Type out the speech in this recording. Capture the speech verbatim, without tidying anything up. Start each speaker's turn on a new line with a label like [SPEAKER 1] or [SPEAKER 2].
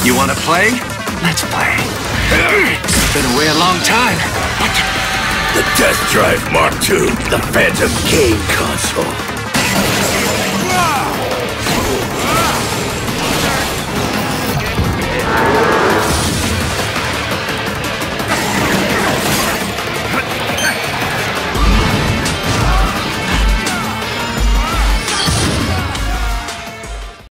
[SPEAKER 1] You wanna play? Let's play. Been away a long time.
[SPEAKER 2] The Test Drive Mark two, the Phantom Game console.